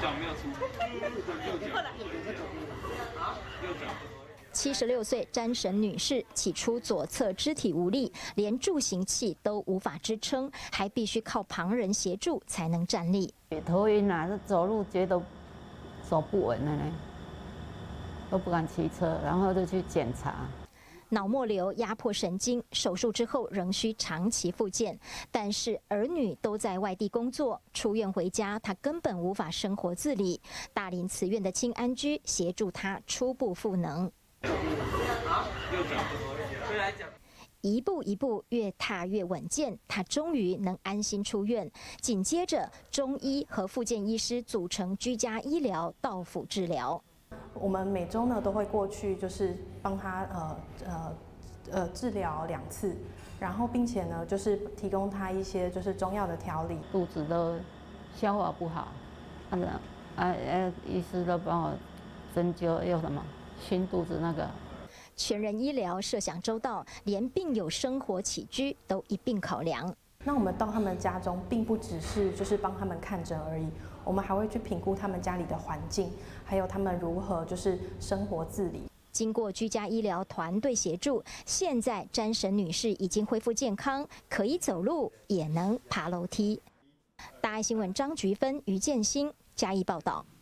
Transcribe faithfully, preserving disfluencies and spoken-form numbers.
脚没有出，右脚，好，右脚。 七十六岁詹婶女士起初左侧肢体无力，连助行器都无法支撑，还必须靠旁人协助才能站立。 头晕啊，走路觉得手不稳了呢，都不敢骑车，然后就去检查。 脑膜瘤压迫神经，手术之后仍需长期复健。但是儿女都在外地工作，出院回家，他根本无法生活自理。大林慈院的清安居协助他初步复能。 好，右脚，回来讲。 一步一步越踏越稳健，他终于能安心出院。紧接着，中医和复健医师组成居家医疗到府治疗。 我们每周呢都会过去，就是帮他呃呃呃治疗两次，然后并且呢就是提供他一些就是中药的调理。 肚子都消化不好，啊啊呃医师都帮我针灸，有什么熏肚子那个。 全人医疗设想周到，连病友生活起居都一并考量。 那我们到他们家中，并不只是就是帮他们看诊而已，我们还会去评估他们家里的环境，还有他们如何就是生活自理。 经过居家医疗团队协助，现在詹婶女士已经恢复健康，可以走路，也能爬楼梯。大爱新闻张菊芬、于建新嘉义报道。